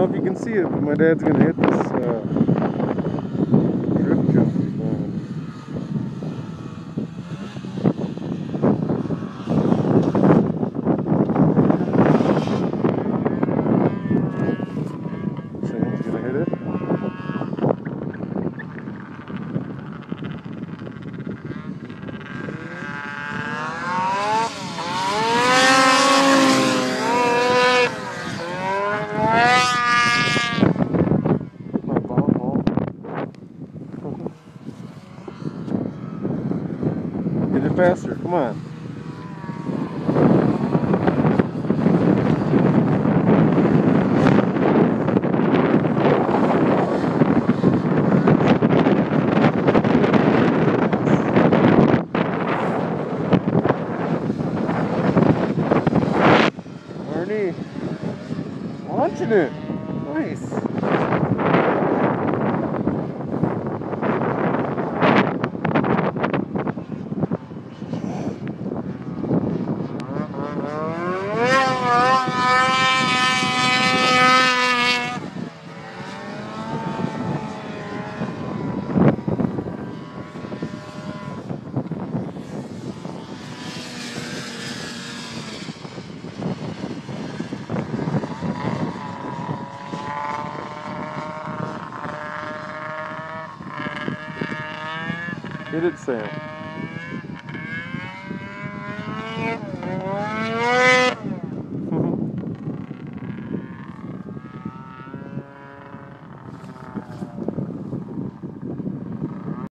know if you can see it, but my dad's gonna hit this drift jump. Sam's gonna hit it. My bomb hole. Get it faster, come on. Arnie, launching it. Nice. Hit it, Sam.